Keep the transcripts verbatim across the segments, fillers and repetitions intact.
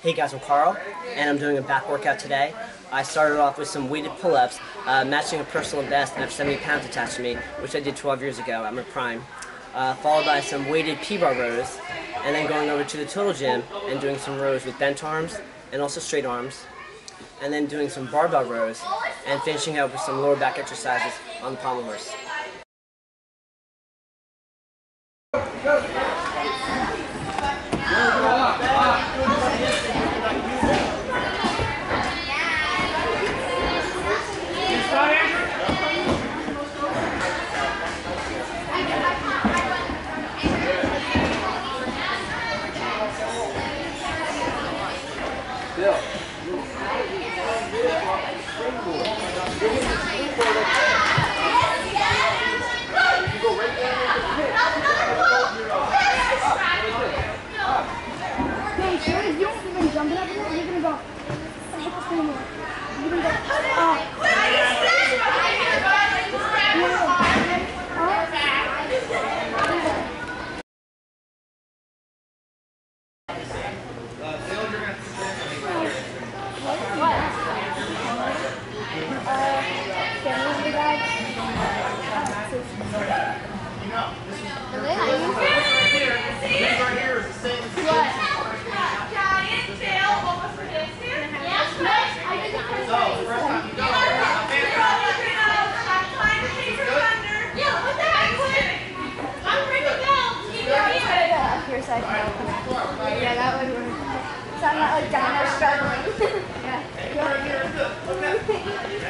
Hey guys, I'm Carl, and I'm doing a back workout today. I started off with some weighted pull-ups, uh, matching a personal best, and I have seventy pounds attached to me, which I did twelve years ago at my prime. Uh, followed by some weighted P-bar rows, and then going over to the Total Gym and doing some rows with bent arms and also straight arms, and then doing some barbell rows, and finishing up with some lower back exercises on the pommel horse. Bill. Jumping up, you're gonna go. Hit the spin more. You're gonna go. Oh. Yeah, that would work. So I'm not like down there struggling. Yeah.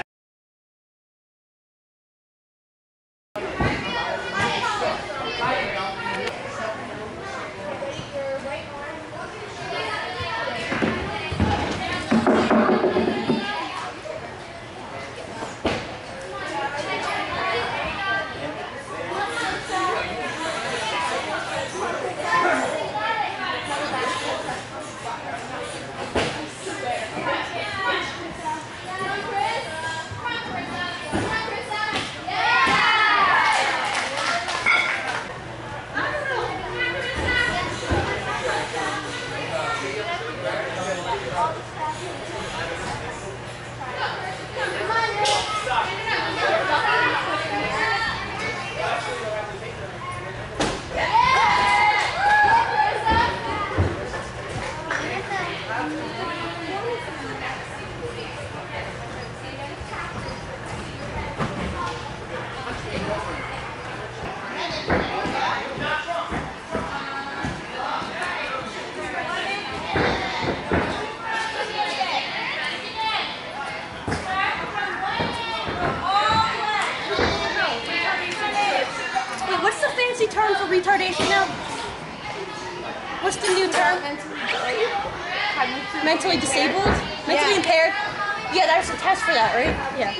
Term for retardation now? What's the new term? Mentally disabled? Mentally Yeah. impaired? Yeah, there's a test for that, right? Yeah.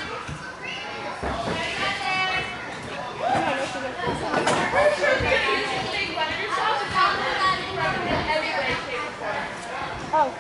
Oh.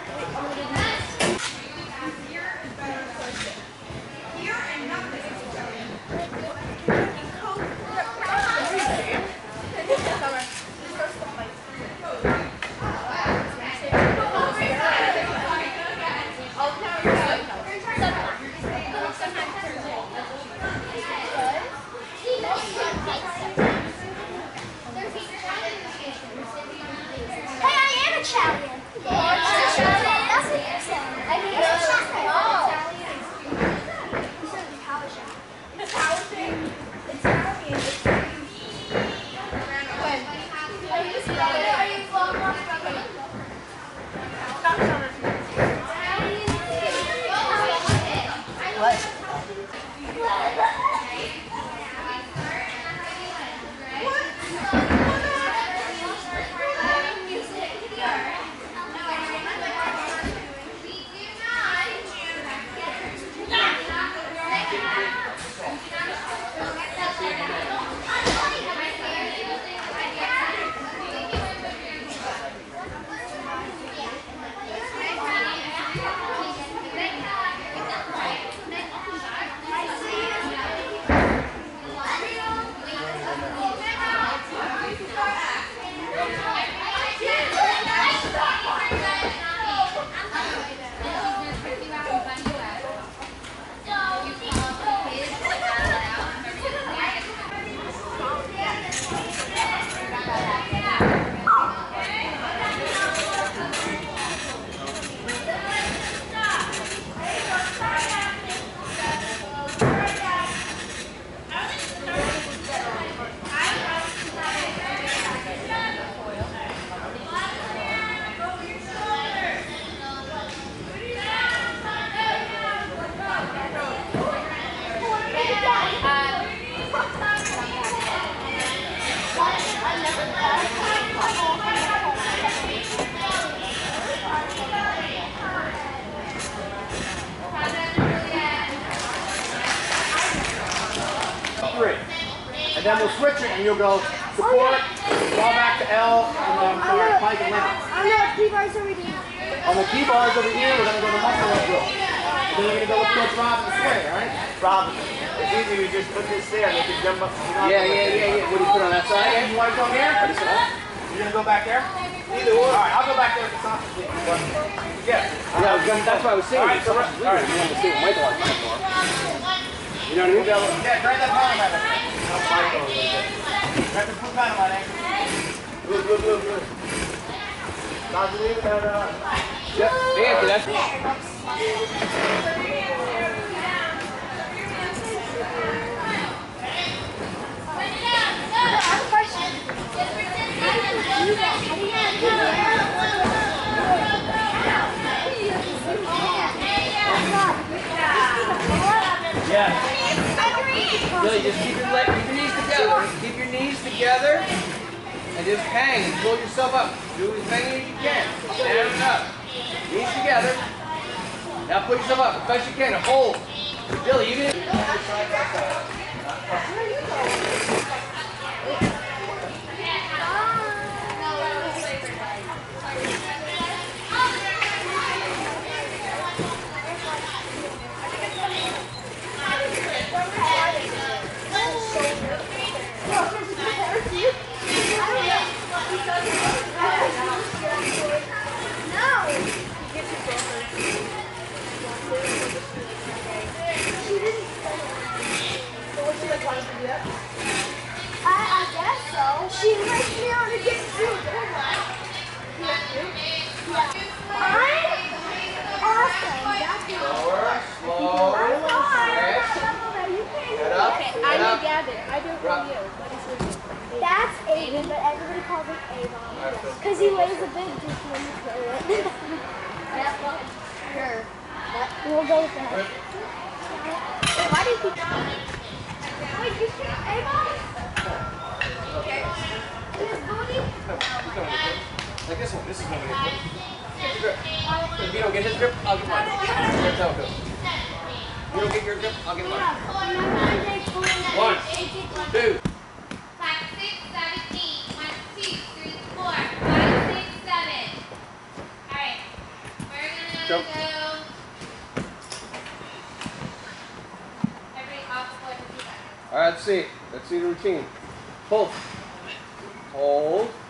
then we'll switch it and you'll go support, fall back to L, and then sorry, pike and limit. I'm not key bars over here. On the key bars over here, we're going to go to muscle up drill. And then we're going to go with Coach Robin swing, alright? Robin. It's easy to just put this there and they can jump up. Yeah, yeah, yeah, yeah. What do you put on that side? Yeah, you want to go here? You're going to go back there? Either or. Alright, I'll go back there with the sausage, please. Yeah. Yeah, I was gonna, that's what I was saying. Alright, so All all right. You want to see what Michael was going for. You know what I mean? Yeah, grab that bottom at it. Grab the foot bottom on it. Good, good, good, good. Not to leave that, uh... Yep. Yeah, that's... Yeah. Billy, just keep your, leg, keep your knees together. Keep your knees together and just hang and pull yourself up. Do as many as you can. Stand up. Knees together. Now put yourself up as best you can and hold. Billy, you can. I, I guess so. She makes me want to get through. I'm awesome. That's Slower, slower. Get up. Okay, Get I up. do gather. I do it for you. What is it? That's Aiden, but everybody calls him Avon. Because he weighs a big juice when you throw it. That's fun. Sure. Yep, we'll go with that. Wait, why do you keep... Wait, you see Avon? Okay. His booty? Like this one. This is going to get grip. Get your grip. If you don't get his grip, I'll get mine. That's how it goes. You don't get your grip, I'll get mine. One, two. Five, six, seven, eight. One, two, three, four. Five, six, seven. All right. We're gonna Jump. go. Everybody off for two seconds. All right, let's see. Let's see the routine. Hold. Hold.